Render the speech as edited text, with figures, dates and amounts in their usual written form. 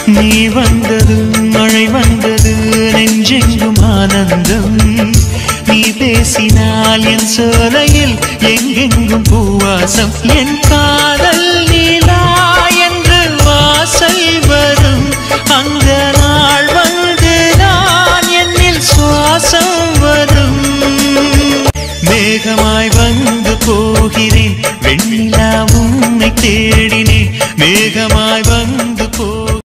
நீ வந்தது மழை வந்தது நெஞ்செங்கும் ஆனந்தம் நீ பேசினால் என் சோலையில் எங்கெங்கும் பூவாசம் என் காதல் நீலா என்று வாசல் வரும் அந்த நாள் வந்து நான் என்னில் சுவாசம் வரும் மேகமாய் வந்து போகிறேன் வெண்ணிலா உன்னை தேடினேன் மேகமாய் வந்து